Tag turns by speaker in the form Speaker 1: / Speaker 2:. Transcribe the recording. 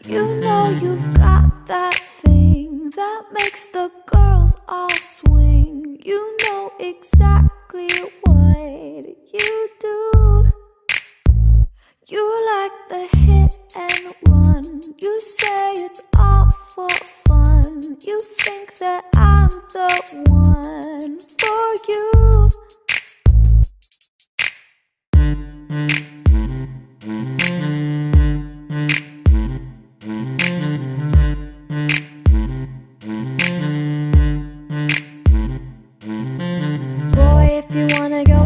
Speaker 1: You know you've got that thing that makes the girls all swing. You know exactly what you do. You like the hit and run. You say it's all for fun. You think that I'm the one for you. Boy, if you wanna go